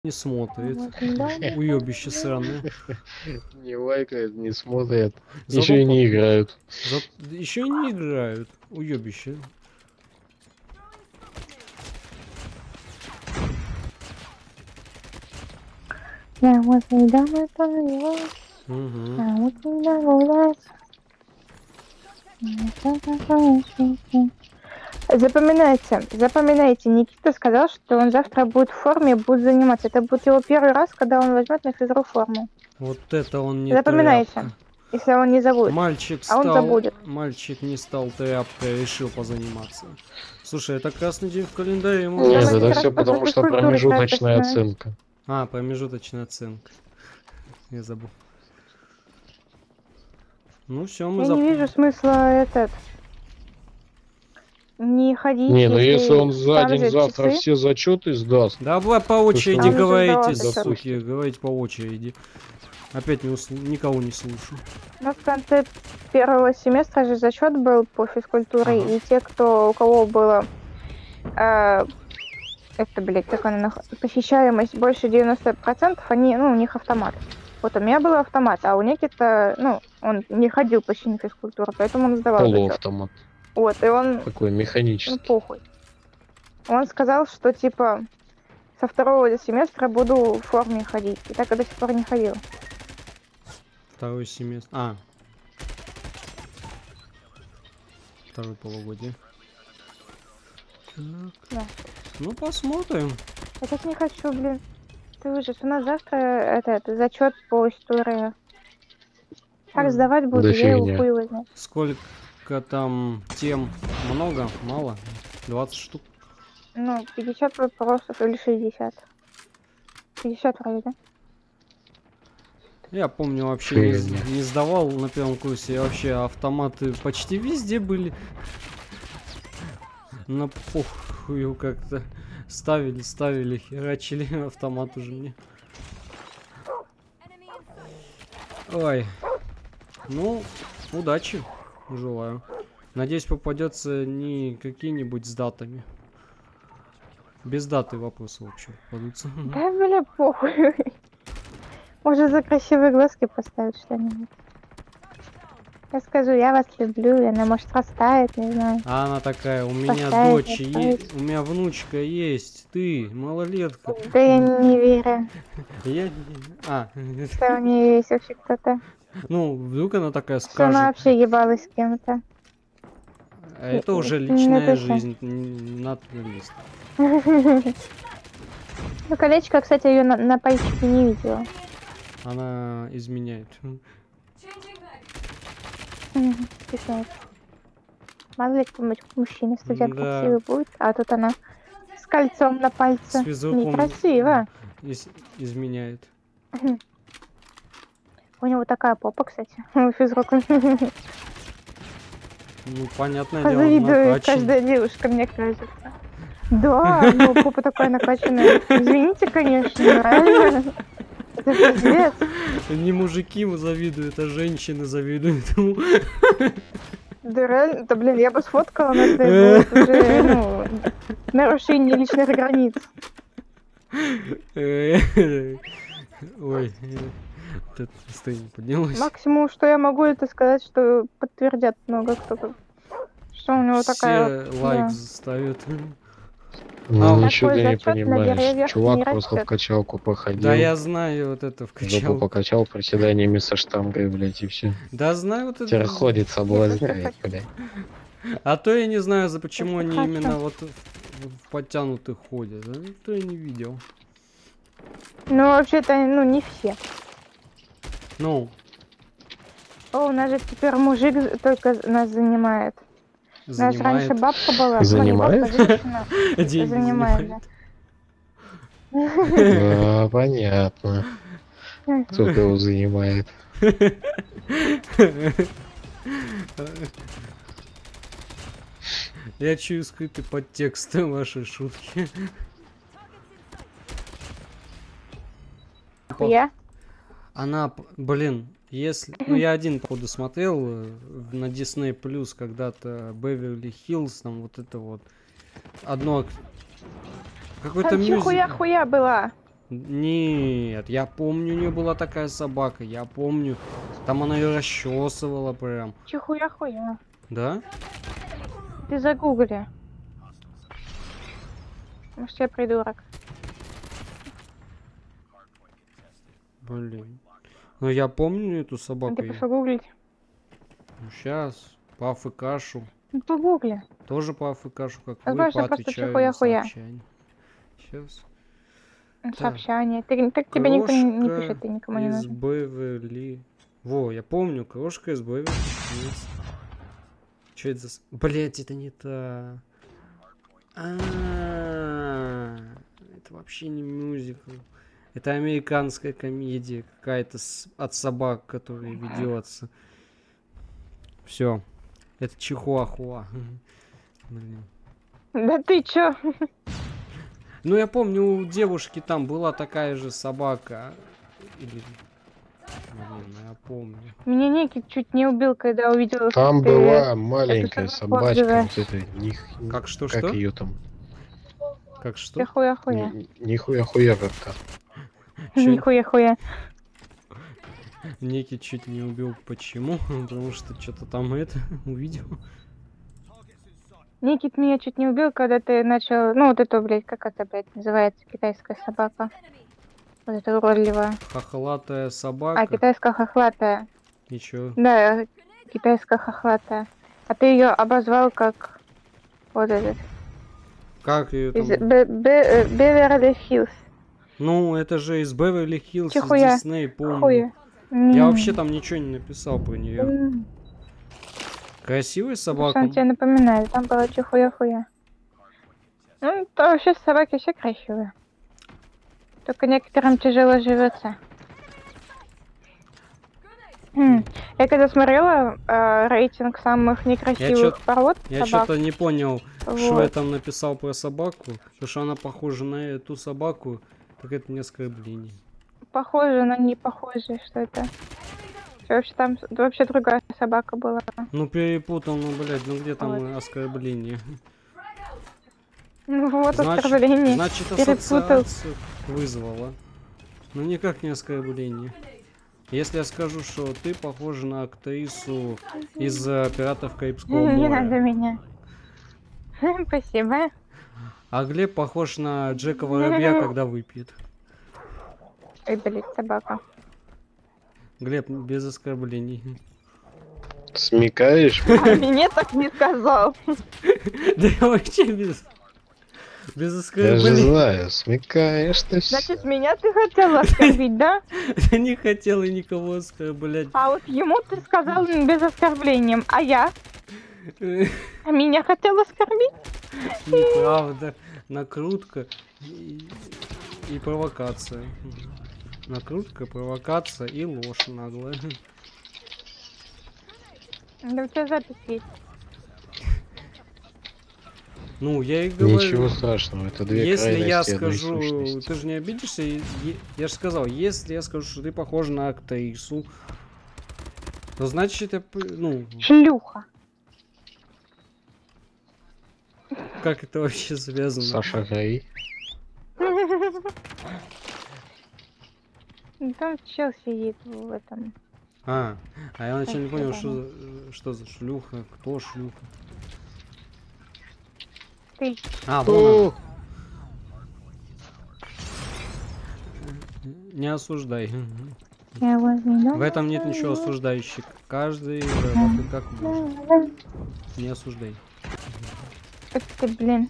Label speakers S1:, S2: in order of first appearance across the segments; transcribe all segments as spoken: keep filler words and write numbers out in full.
S1: Не смотрит. Уёбище сраное.
S2: Не лайкает, не смотрят.
S1: Зато
S2: Еще и
S1: по-
S2: не играют.
S1: За... Еще и не играют. Уёбище.
S3: Я вот недавно поняла,
S1: Угу.
S3: а вот недавно. Запоминайте, запоминайте, Никита сказал, что он завтра будет в форме, будет заниматься. Это будет его первый раз, когда он возьмет на физру форму.
S1: Вот это он не
S3: Запоминайте,
S1: тряпка.
S3: если он не забудет.
S1: Мальчик
S3: А он
S1: стал...
S3: забудет.
S1: Мальчик не стал тряпкой, решил позаниматься. Слушай, это красный день в календаре. Ему...
S3: Нет,
S2: Нет,
S3: это
S2: это
S3: раз
S2: все
S3: по
S2: потому, что
S3: физкультуре
S2: промежуточная
S3: красочная.
S2: оценка.
S1: А, промежуточная оценка. Я забыл. Ну все, мы
S3: Я
S1: зап...
S3: не вижу смысла этот... Не ходить,
S2: Не, ну если он за
S3: там
S2: день
S3: же
S2: завтра
S3: часы.
S2: все зачеты сдаст.
S1: Давай по очереди
S3: Там же
S1: говорите,
S3: сдавался
S1: суки. Говорите по очереди. Опять не усл... никого не слышу.
S3: Ну, в конце первого семестра же зачет был по физкультуре,
S1: Ага.
S3: и те, кто, у кого было э, это, блядь, как она, нах- посещаемость больше девяноста процентов, они, ну, у них автомат. Вот у меня был автомат, а у Никита, ну, он не ходил почти на физкультуру, поэтому он сдавал зачет.
S2: Полуавтомат.
S3: Вот, и он,
S2: Такой
S3: ну,
S2: механический.
S3: похуй. Он сказал, что, типа, со второго семестра буду в форме ходить. И так я до сих пор не ходил.
S1: Второй семестр. А. Второй полугодие. Так.
S3: Да.
S1: Ну, посмотрим.
S3: Я так не хочу, блин. Ты ужас. У нас завтра это, это зачет по истории. Как
S1: М,
S3: сдавать буду,
S2: да
S3: я его
S2: фигня.
S3: хуй возьму.
S1: Сколько там тем? Много? Мало? двадцать штук?
S3: Ну, пятьдесят вопросов или шестьдесят. пятьдесят вроде, да?
S1: Я помню, вообще не, с-
S2: Фигня.
S1: не сдавал на первом курсе. Вообще автоматы почти везде были. На похую как-то. Ставили, ставили, херачили автомат уже мне. Ой. Ну, удачи. Желаю. Надеюсь, попадется не какие-нибудь с датами. Без даты вопросы вообще попадутся.
S3: Да, бля, похуй. Может, за красивые глазки поставить что-нибудь. Я скажу, я вас люблю, и она может растает, не знаю.
S1: А она такая, у меня
S3: Поставить,
S1: дочь
S3: поставить.
S1: есть, у меня внучка есть, ты, малолетка.
S3: Да я не верю,
S1: Я... А,
S3: что у нее есть вообще кто-то.
S1: ну, вдруг она такая
S3: Что она
S1: скажет.
S3: вообще ебалась с кем-то.
S1: А это уже
S3: Не
S1: личная
S3: напишу.
S1: жизнь, не надо лезть.
S3: Ну, колечко, кстати, ее на, на пальчике не видела.
S1: Она изменяет.
S3: Мгм, писает. Мало ли, какой-нибудь мужчина, студент
S1: Да.
S3: красивый будет, а тут она с кольцом на пальце.
S1: С физруком
S3: Некрасиво.
S1: из- изменяет.
S3: У него такая попа, кстати, у физрука.
S1: Ну, понятное дело,
S3: Позавидует
S1: накачан.
S3: каждая девушка, мне кажется. Да, ну попа такая накачанная. Извините, конечно, реально. Это пиздец.
S1: Не мужики ему завидуют, а женщины завидуют ему.
S3: Да реально, да блин, я бы сфоткала, но это будет уже, ну, нарушение личных границ.
S1: Ой, вот это настроение поднялось.
S3: Максимум, что я могу, это сказать, что подтвердят много кто, что у него такая...
S1: Все
S3: вот,
S1: лайк
S3: да.
S1: ставят.
S2: Ну,
S1: А,
S2: ничего
S3: такой
S2: ты не
S3: зачет на
S2: понимаешь.
S3: деревьях
S2: Чувак
S3: не
S2: просто в
S3: растет.
S2: качалку походил.
S1: Да я знаю вот это
S2: Жопу
S1: вкачал.
S2: покачал приседаниями со штангой, блядь, и все.
S1: Да знаю вот
S2: Теперь
S1: это.
S2: ходит, соблазняет,
S3: хочу.
S2: блядь.
S1: А то я не знаю, за почему
S3: Я
S1: они
S3: хочу.
S1: именно вот в, в подтянутых ходят. А никто и не видел.
S3: Ну, вообще-то, ну, не все.
S1: Ну,
S3: О, у нас же теперь мужик з- только нас занимает. У нас
S1: занимает.
S3: раньше бабка была. ну, не
S2: Занимает?
S3: бабка, женщина.
S1: Деньги
S3: занимает,
S1: занимает.
S2: Да, понятно. Кто его занимает.
S1: Я чую скрытый подтекст вашей шутки.
S3: Я?
S1: Она, п- блин, если... Ну, я один, походу, смотрел э, в- на Disney Plus когда-то Беверли Хиллз, там вот это вот. Одно... ак- Какой-то
S3: Там
S1: мюзикл.
S3: хуя-хуя была.
S1: Нет, я помню, у нее была такая собака, я помню. Там она ее расчесывала прям.
S3: Чихуя-хуя.
S1: Да?
S3: Ты загугли. Может, я придурок.
S1: Блин. Ну я помню эту собаку.
S3: Ты пошел гуглить?
S1: Сейчас. По АФКшу.
S3: Ну, погугли.
S1: Тоже по АФКшу, как
S3: А
S1: вы,
S3: просто- просто
S1: поотвечаю на
S3: чихуя-хуя.
S1: сообщения. Сейчас.
S3: Сообщание. Ты, так тебе никто не, не
S1: Крошка
S3: пишет, ты никому не
S1: из
S3: нужен.
S1: Беверли. Во, я помню, крошка из Беверли. Что это за... с- Блять, это не та. А, это вообще не мюзикл. Это американская комедия какая-то с- от собак, которая ведется. Все. Это Чихуахуа. Блин.
S3: Да ты чё?
S1: Ну, я помню, у девушки там была такая же собака. Или... Блин, я помню.
S3: Меня некий чуть не убил, когда увидел, что
S2: Там
S3: ты...
S2: была маленькая
S3: собаку
S2: собачка,
S3: отзываешь.
S2: вот это, них,
S1: Как что,
S2: как
S1: что?
S2: ее там?
S1: Как что?
S3: Чихуя-хуя.
S2: Ни- Нихуя-хуя как-то.
S1: Чё?
S3: Нихуя-хуя.
S1: Некий чуть не убил. Почему? Потому что что-то там это увидел.
S3: Никит меня чуть не убил, когда ты начал... Ну, вот это, блядь, как это, блядь, называется? Китайская собака. Вот это уродливая.
S1: Хохлатая
S3: А,
S1: собака.
S3: китайская хохлатая.
S1: И чё?
S3: Да, китайская хохлатая. А ты ее обозвал как... Вот этот.
S1: Как ее
S3: Из
S1: там?
S3: Бе- Бе- э, Беверли-Хиллз.
S1: Ну, это же из Беверли-Хиллз, из
S3: Чихуя.
S1: Дисней, помню.
S3: Хуя.
S1: Я
S3: М.
S1: вообще там ничего не написал про нее.
S3: М.
S1: Красивая
S3: Что
S1: собака.
S3: он тебе напоминает? Там было чихуя-хуя. Ну, то вообще собаки все красивые. Только некоторым тяжело живется. М. Я когда смотрела э, рейтинг самых некрасивых
S1: чё-
S3: пород
S1: Я
S3: собак,
S1: что-то не понял, что
S3: вот,
S1: я там написал про собаку. Потому что она похожа на эту собаку. Так это не оскорбление.
S3: похоже, но не похоже, что это. Что вообще там с- вообще другая собака была.
S1: Ну перепутал, ну блядь, ну где там
S3: Вот.
S1: э, оскорбление?
S3: Ну вот
S1: Значит,
S3: оскорбление.
S1: значит
S3: перепутал.
S1: ассоциацию вызвала. Ну никак не оскорбление. Если я скажу, что ты похожа на актрису из э, «Пиратов Карибского
S3: Не надо
S1: моря»,
S3: меня. Спасибо.
S1: а Глеб похож на Джека Воробья, когда выпьет.
S3: Ой, блядь, собака.
S1: Глеб, без оскорблений.
S2: Смекаешь?
S3: А мне так не сказал.
S1: Да я вообще без... Без
S2: Я же
S1: оскорблений.
S2: знаю, смекаешь ты всё.
S3: Значит, меня ты хотела оскорбить, да?
S1: Я не хотел и никого оскорблять.
S3: А вот ему ты сказал без оскорблением, а я? А меня хотел оскорбить?
S1: Неправда. Накрутка и, и провокация. Накрутка, провокация и ложь наглая.
S3: Да у тебя запись есть.
S1: Ну, я и говорю.
S2: Ничего страшного, это две
S1: Если я
S2: крайности одной
S1: скажу,
S2: сущности.
S1: ты же не обидишься? Е- е- Я же сказал, если я скажу, что ты похож на актрису, то значит, я, п- ну,
S3: Шлюха.
S1: как это вообще связано?
S2: Саша Грей.
S3: Там чел сидит в этом.
S1: А, а я вначале не
S3: Так,
S1: понял,
S3: да,
S1: что, за- что за шлюха, кто шлюха.
S3: Ты.
S1: А, вон
S2: О,
S1: она. Не осуждай.
S3: Я возьму.
S1: В этом нет ничего осуждающего. Каждый работает как может. Не осуждай.
S3: Как ты, блин.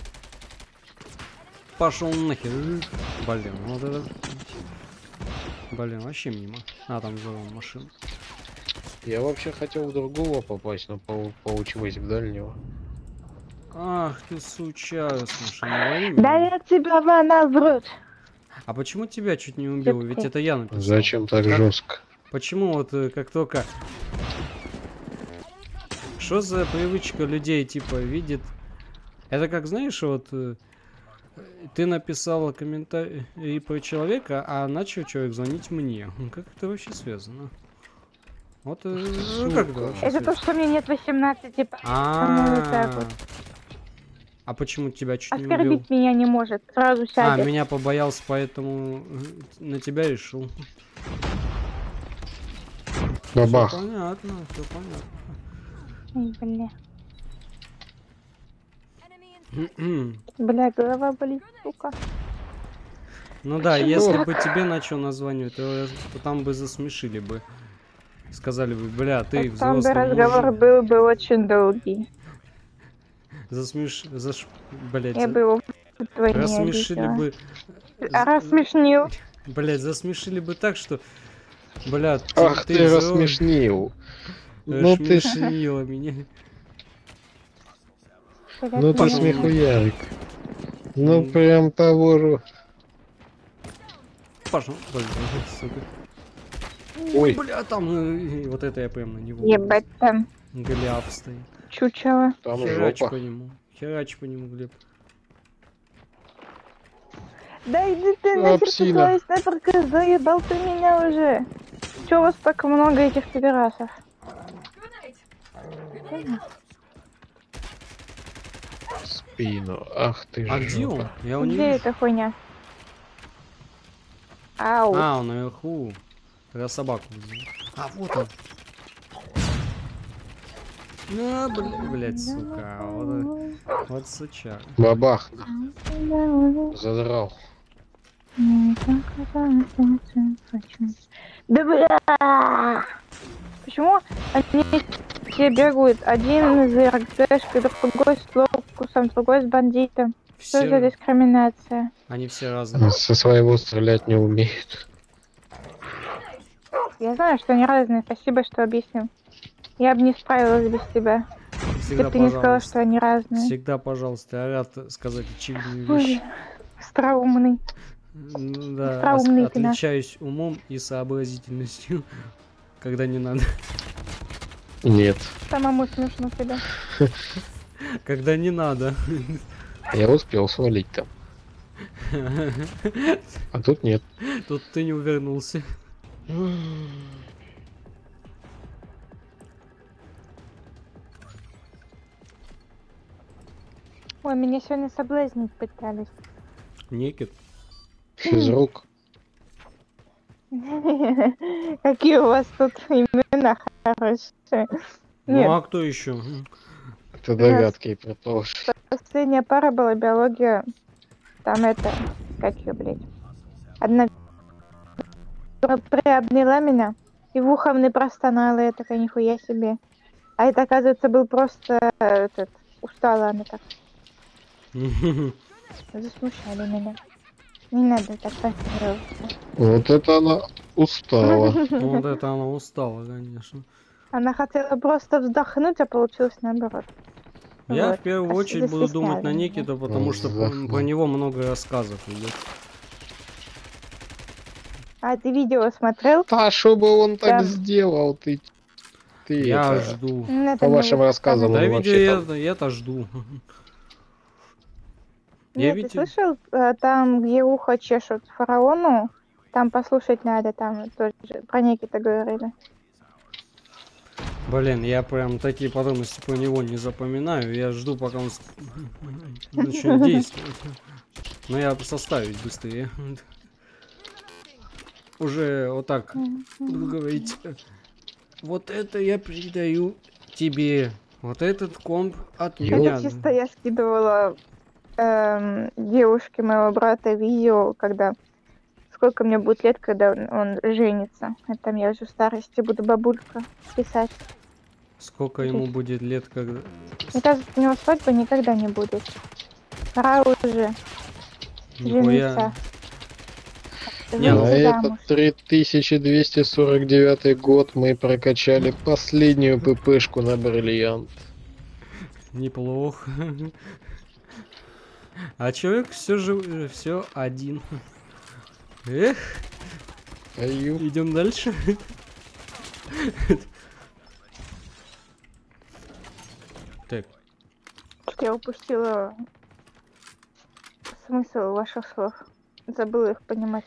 S1: Пошел нахер. Блин, вот это... Блин, вообще мимо. А, там за машину.
S2: я вообще хотел в другого попасть, но пол- получилось в дальнего.
S1: Ах ты сучара, слушай, не говори
S3: Да
S1: мне.
S3: я тебя ванал в рот.
S1: А почему тебя чуть не убил? Ведь это я написал.
S2: Зачем так
S1: Как-
S2: жестко?
S1: Почему вот э, как только... Что за привычка людей, типа, видит... Это как, знаешь, вот... э, Ты написала комментарий про человека, а начал человек звонить мне. Как это вообще связано? Вот э, ну, как это вообще
S3: Это то,
S1: связано?
S3: что мне нет восемнадцати.
S1: А,
S3: вот так вот.
S1: А почему тебя чуть не убил?
S3: Оскорбить меня не может, сразу
S1: А,
S3: сядет.
S1: меня побоялся, поэтому на тебя решил.
S2: Бабах.
S1: Все понятно, все понятно.
S3: Ой, бля. Бля, голова болит, сука.
S1: Ну да,
S3: Почему
S1: если
S3: так?
S1: бы тебе начал названивать, то, то там бы засмешили бы. Сказали бы, бля, ты
S3: Там бы
S1: взрослый
S3: разговор
S1: мужик.
S3: был бы очень долгий.
S1: Засмеш... Заш... Блять,
S3: Я
S1: за...
S3: бы его вдвойне
S1: рассмешили
S3: обидела.
S1: бы...
S3: А рассмешнил.
S1: Блять, засмешили бы так, что... Бля, ты,
S2: Ах
S1: ты
S2: ты
S1: взро-
S2: рассмешнил. Ну ты,
S1: Рассмешила меня.
S2: ну ты
S1: Пошел.
S2: смехуярик. Ну
S1: М.
S2: прям того же.
S1: Пошел, блин, сука.
S2: Ой.
S1: Бля, там э, вот это я прям на него.
S3: Ебать там
S1: Глеб стоит.
S3: чучело.
S2: Там
S1: Херач
S2: жопа.
S1: по нему. Херач по нему, Глеб.
S3: Да иди ты нахер со
S2: Апсина.
S3: своей снайперкой, заебал ты меня уже. Чё у вас так много этих пидорасов?
S2: Спину. Ах ты
S1: А
S2: ж
S1: где
S2: жопа.
S1: он? Я его не
S3: Где
S1: вижу.
S3: эта хуйня? Ау.
S1: А, он наверху. Я собаку вызову. А, вот он. Ну, бля, блядь, сука. Вот, вот сучара.
S2: Бабах. Задрал.
S3: Да бля! Почему они все бегают? Один с РГшкой, другой с локусом, другой с бандитом. Что за
S1: Все,
S3: дискриминация?
S1: они все разные.
S2: Со своего стрелять не умеет.
S3: Я знаю, что они разные, спасибо, что объяснил. Я бы не справилась без тебя, если
S1: Всегда,
S3: бы ты не сказала,
S1: пожалуйста.
S3: что они разные.
S1: Всегда, пожалуйста. Я рад сказать очевидную
S3: Ой,
S1: вещь.
S3: остроумный.
S1: М, Да,
S3: Остроумный
S1: ос-
S3: ты наш.
S1: отличаюсь умом и сообразительностью, когда не надо.
S2: Нет.
S3: Самому смешно тебя.
S1: Когда не надо.
S2: Я успел свалить там. А тут нет.
S1: Тут ты не увернулся.
S3: Ой, меня сегодня соблазнить пытались.
S1: Некит.
S2: Физрук.
S3: Какие у вас тут имена хорошие.
S1: Ну
S3: Нет,
S1: а кто еще?
S2: Это догадки и продолжи.
S3: последняя пара была биология. Там это, как ее, блядь. Одна приобняла меня и в ухо мне простонала. Я такая, нихуя себе. А это, оказывается, был просто этот, устала она так. Засмущали меня. Не надо так пожалуйста.
S2: Вот это она устала.
S1: Ну, вот это она устала, конечно.
S3: Она хотела просто вздохнуть, а получилось наоборот.
S1: Я
S3: Вот.
S1: в первую
S3: А
S1: очередь буду
S3: застесняли
S1: думать на
S3: меня.
S1: Никиту, потому что про,
S2: Вздохнул.
S1: про него много рассказов идет.
S3: А ты видео смотрел?
S2: А что бы он так
S3: Да.
S2: сделал, ты... Ты
S1: Я
S2: это...
S1: жду.
S3: Ну, это
S2: По
S3: не
S2: вашим
S3: вот
S2: рассказам
S1: Да,
S2: он
S1: видео
S2: вообще
S1: я,
S2: там...
S1: я-то жду.
S3: Нет,
S1: Я
S3: ты
S1: ведь-
S3: слышал, э, там, где ухо чешут фараону, там послушать надо, там тоже про Никита говорили.
S1: Блин, я прям такие подробности про него не запоминаю. Я жду, пока он с- начнет действовать. Но я составить быстрее. Уже вот так буду говорить. Вот это я передаю тебе. Вот этот комп от
S2: Ё-
S1: меня.
S3: Это чисто я скидывала эм, девушке моего брата видео, когда сколько мне будет лет, когда он, он женится. А там я уже в старости буду бабулька писать.
S1: Сколько ему будет лет, когда...
S3: Мне кажется, у него свадьбы никогда не будет. Пора уже
S1: Нихуя.
S3: жениться.
S1: Не, ну-
S2: А
S3: Выйти
S2: это
S3: замуж.
S2: три тысячи двести сорок девятый год мы прокачали последнюю ппшку на бриллиант.
S1: Неплохо. А человек все же все один. Эх,
S2: Аю.
S1: идем дальше. Так,
S3: Что-то я упустила смысл ваших слов. Забыла их понимать.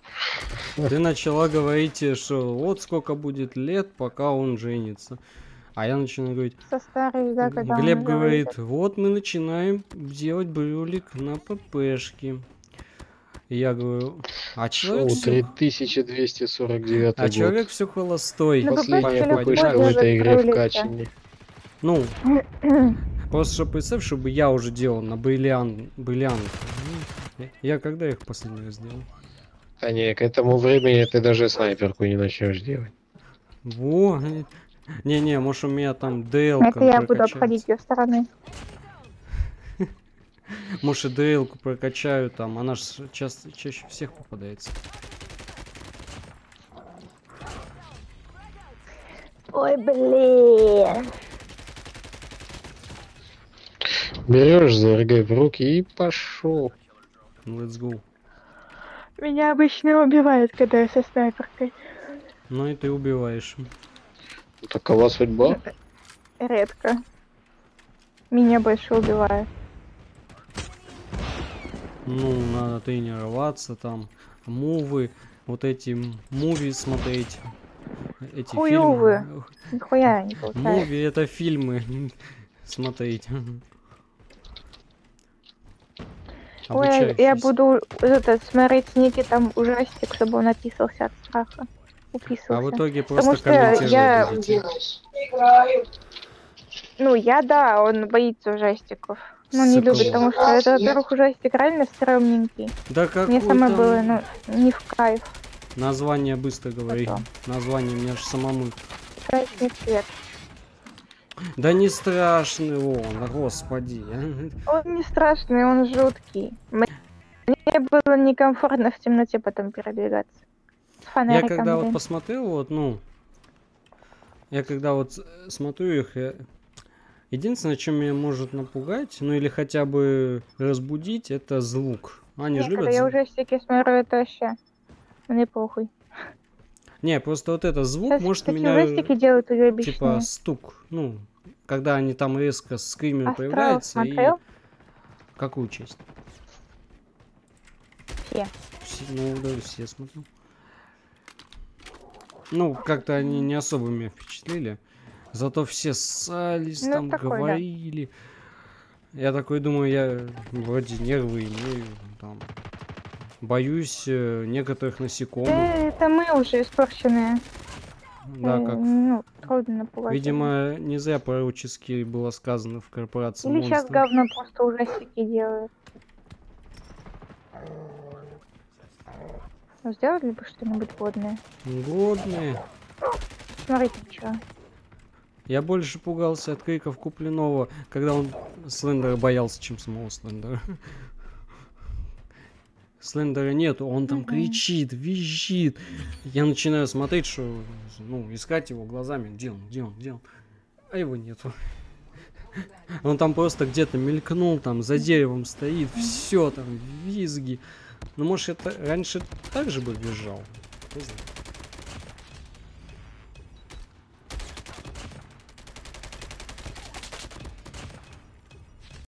S1: ты начала говорить, что вот сколько будет лет, пока он женится. А я начинаю говорить,
S3: Состарились, да, когда он
S1: Глеб
S3: уже
S1: говорит,
S3: выйдет.
S1: вот мы начинаем делать брюлик на ППшке. И я говорю, а человек
S2: Шоу
S1: все...
S2: три тысячи двести сорок девятый
S1: А
S2: год.
S1: человек все холостой.
S3: Ну,
S2: Последняя
S3: ППшки легко
S2: ППшка в
S3: делать
S2: этой игре в
S3: брюлики.
S2: качине.
S1: Ну, просто чтобы представь, чтобы я уже делал на бриллиант, бриллиант. Я когда их последний раз делал?
S2: А не, к этому времени ты даже снайперку не начнешь делать.
S1: Во. Не-не, может у меня там ДЛ.
S3: Это я буду обходить ее стороной.
S1: Может и ДЛ-ку прокачаю там, она же часто чаще всех попадается.
S3: Ой, блин.
S2: Берешь ЗРГ в руки и пошел.
S1: Let's go.
S3: Меня обычно убивают, когда я со снайперкой.
S1: Ну и ты убиваешь.
S2: Такова судьба.
S3: Редко. Меня больше убивают.
S1: Ну, надо тренироваться там, мувы, вот эти муви смотреть. Эти
S3: Хуёвые.
S1: фильмы.
S3: Нихуя не получается.
S1: Муви это фильмы смотреть.
S3: Ой, я
S1: Обучающиеся.
S3: буду это, смотреть некий там ужастик, чтобы он описался от страха. Уписывался.
S1: А в итоге
S3: Потому
S1: просто
S3: что
S1: комментировать
S3: я-
S1: будете.
S3: Ну, я да, он боится ужастиков. Ну, не
S1: Сука.
S3: любит, потому что это, во-первых, ужастик реально стрёмненький.
S1: Да какой
S3: Мне самое
S1: там
S3: было, ну, не в кайф.
S1: название быстро говори.
S3: Потом.
S1: Название мне аж самому.
S3: Красный цвет.
S1: Да не страшный он, господи.
S3: Он не страшный, он жуткий. Мне было некомфортно в темноте потом передвигаться. С
S1: Я
S3: фонариком,
S1: когда вот
S3: блин.
S1: посмотрел, вот, ну, я когда вот с- смотрю их, я- единственное, чем меня может напугать, ну или хотя бы разбудить, это звук. Они
S3: Не,
S1: же
S3: когда
S1: любят
S3: я
S1: звук.
S3: ужастики смотрю, это вообще... Мне похуй.
S1: Не, просто вот этот звук
S3: Сейчас
S1: может
S3: такие
S1: меня,
S3: ужастики делают уебищные.
S1: типа, стук, ну, когда они там резко скример
S3: Астрал
S1: появляется, и
S3: смотрел?
S1: какую часть?
S3: Все.
S1: Все, ну, да, все смотрел. Ну, как-то они не особо меня впечатлили. Зато все ссались,
S3: Ну,
S1: там
S3: такой, да.
S1: говорили. Я такой думаю, я вроде нервы имею, там. Боюсь э, некоторых насекомых.
S3: Э, это мы уже испорченные.
S1: Да,
S3: Э,
S1: как.
S3: Ну, трудно напугать.
S1: Видимо, не зря пророчески было сказано в корпорации
S3: Или сейчас
S1: монстров.
S3: говно просто ужастики делают. Ну, сделали бы что-нибудь годное.
S1: Годные.
S3: Смотрите, что.
S1: Я больше пугался от криков Куплинова, когда он Слендера боялся, чем самого Слендера. Слендера нету, он там
S3: Мгм.
S1: кричит, визжит. Я начинаю смотреть, что, ну, искать его глазами, где он, где он, где он. А его нету. Он там просто где-то мелькнул, там за деревом стоит, все там, визги. Ну, может, это раньше так же бы визжал? Кто знает.